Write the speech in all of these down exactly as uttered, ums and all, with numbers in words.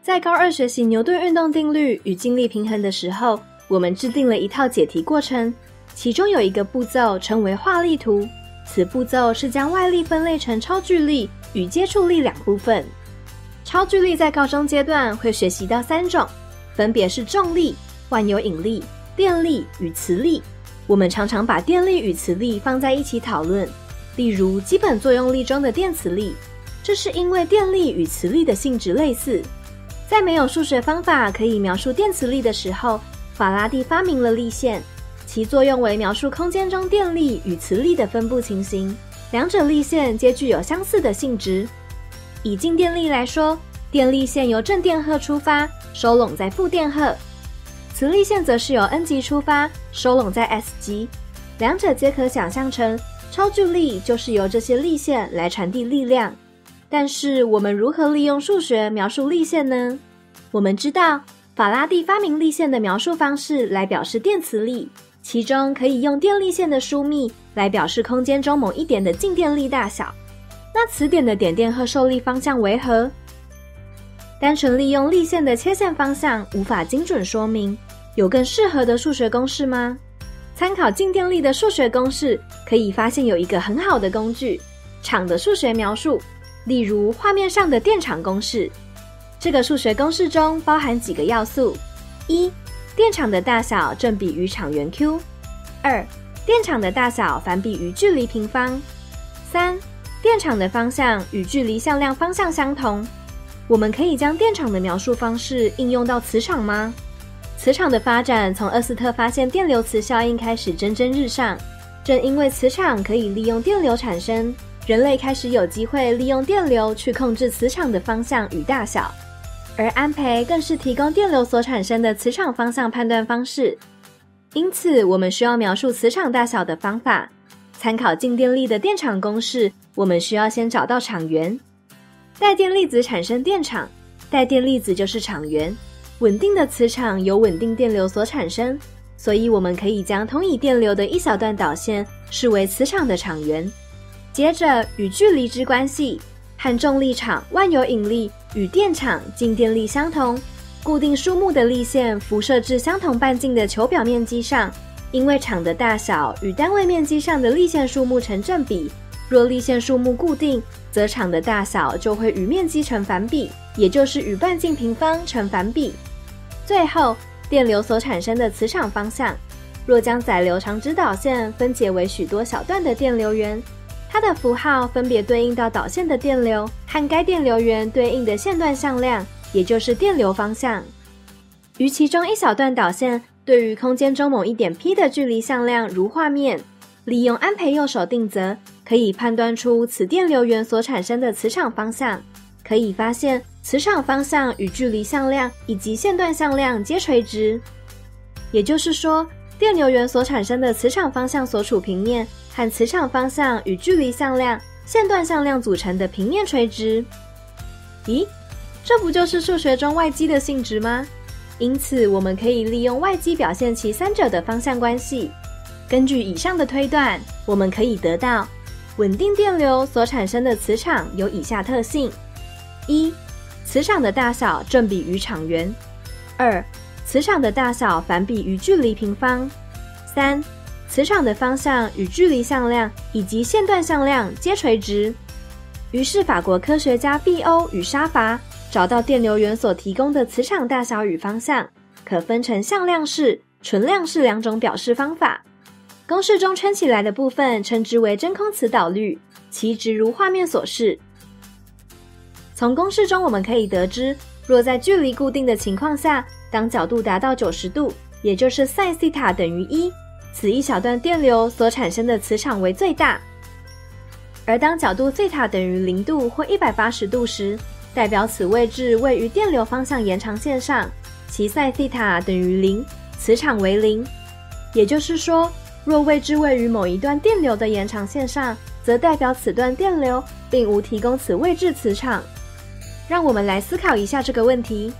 在高二学习牛顿运动定律与静力平衡的时候，我们制定了一套解题过程，其中有一个步骤称为画力图。此步骤是将外力分类成超距力与接触力两部分。超距力在高中阶段会学习到三种，分别是重力、万有引力、电力与磁力。我们常常把电力与磁力放在一起讨论，例如基本作用力中的电磁力，这是因为电力与磁力的性质类似。在没有数学方法可以描述电磁力的时候，法拉第发明了力线，其作用为描述空间中电力与磁力的分布情形，两者力线皆具有相似的性质。以静电力来说，电力线由正电荷出发，收拢在负电荷；磁力线则是由 N 极出发，收拢在 S 极。两者皆可想象成超距力就是由这些力线来传递力量。但是我们如何利用数学描述力线呢？我们知道法拉第发明力线的描述方式来表示电磁力，其中可以用电力线的疏密来表示空间中某一点的静电力大小。那此点的点电荷受力方向为何？单纯利用力线的切线方向无法精准说明，有更适合的数学公式吗？参考静电力的数学公式，可以发现有一个很好的工具，场的数学描述，例如画面上的电场公式。这个数学公式中包含几个要素：一、电场的大小正比于场圆 Q； 二、电场的大小反比于距离平方；三、电场的方向与距离向量方向相同。我们可以将电场的描述方式应用到磁场吗？磁场的发展从厄斯特发现电流磁效应开始蒸蒸日上，正因为磁场可以利用电流产生，人类开始有机会利用电流去控制磁场的方向与大小。而安培更是提供电流所产生的磁场方向判断方式。因此我们需要描述磁场大小的方法。参考静电力的电场公式，我们需要先找到场源。带电粒子产生电场，带电粒子就是场源。稳定的磁场由稳定电流所产生，所以我们可以将通以电流的一小段导线视为磁场的场源。接着与距离之关系，和重力场、万有引力与电场、静电力相同，固定数目的力线辐射至相同半径的球表面积上，因为场的大小与单位面积上的力线数目成正比，若力线数目固定，则场的大小就会与面积成反比，也就是与半径平方成反比。最后，电流所产生的磁场方向，若将载流长直导线分解为许多小段的电流源，它的符号分别对应到导线的电流和该电流源对应的线段向量，也就是电流方向。于其中一小段导线对于空间中某一点 P 的距离向量如画面，利用安培右手定则，可以判断出此电流源所产生的磁场方向。可以发现磁场方向与距离向量以及线段向量皆垂直，也就是说电流源所产生的磁场方向所处平面和磁场方向与距离向量、线段向量组成的平面垂直。咦，这不就是数学中外积的性质吗？因此我们可以利用外积表现其三者的方向关系。根据以上的推断，我们可以得到稳定电流所产生的磁场有以下特性：一、磁场的大小正比于场源；二、磁场的大小反比于距离平方；三、磁场的方向与距离向量以及线段向量皆垂直。于是法国科学家毕欧与沙伐找到电流源所提供的磁场大小与方向，可分成向量式、纯量式两种表示方法。公式中圈起来的部分称之为真空磁导率，其值如画面所示。从公式中我们可以得知，若在距离固定的情况下，当角度达到九十度，也就是 sin 西塔等于一，此一小段电流所产生的磁场为最大。而当角度西塔等于零度或一百八十度时，代表此位置位于电流方向延长线上，其 sin 西塔等于零，磁场为零。也就是说，若位置位于某一段电流的延长线上，则代表此段电流并无提供此位置磁场。让我们来思考一下这个问题。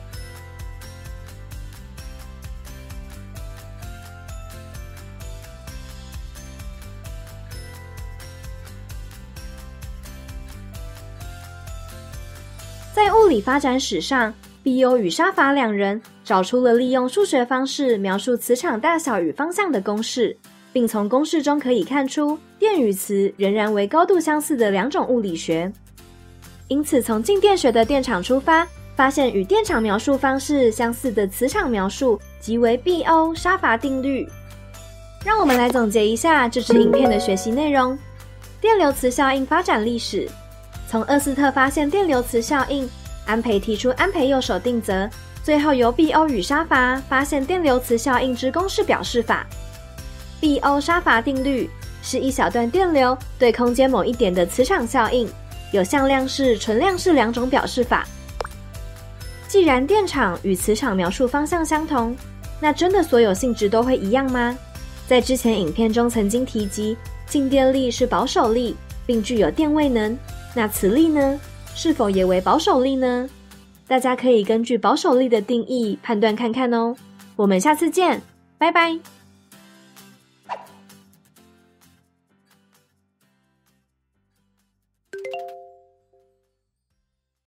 在物理发展史上， 毕欧与沙法两人找出了利用数学方式描述磁场大小与方向的公式，并从公式中可以看出电与磁仍然为高度相似的两种物理学。因此从静电学的电场出发，发现与电场描述方式相似的磁场描述即为毕欧沙法定律。让我们来总结一下这支影片的学习内容。电流磁效应发展历史，从厄斯特发现电流磁效应，安培提出安培右手定则，最后由毕欧与沙法发现电流磁效应之公式表示法。毕欧沙法定律是一小段电流对空间某一点的磁场效应，有向量式、纯量式两种表示法。既然电场与磁场描述方向相同，那真的所有性质都会一样吗？在之前影片中曾经提及，静电力是保守力，并具有电位能，那磁力呢？是否也为保守力呢？大家可以根据保守力的定义判断看看哦。我们下次见，拜拜。